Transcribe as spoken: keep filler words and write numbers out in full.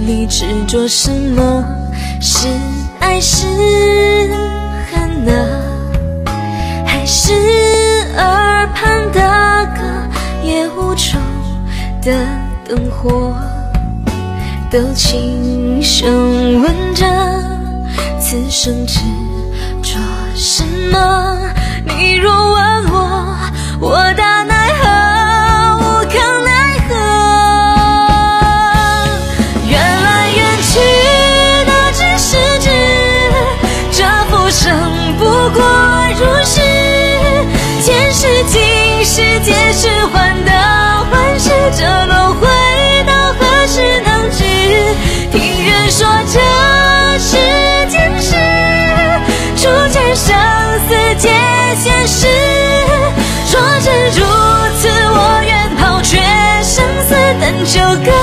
里执着什么？是爱是恨呢？还是耳畔的歌，也无处的灯火，都轻声问着，此生执着什么？你若问我，我大奈何，无可奈何。缘来缘去都只是知，这浮生不过如是。前世今世皆是患得患失，这轮回到何时能止？听人说这是前世，初见生死皆现实。若真如此，我愿抛却生死，但求个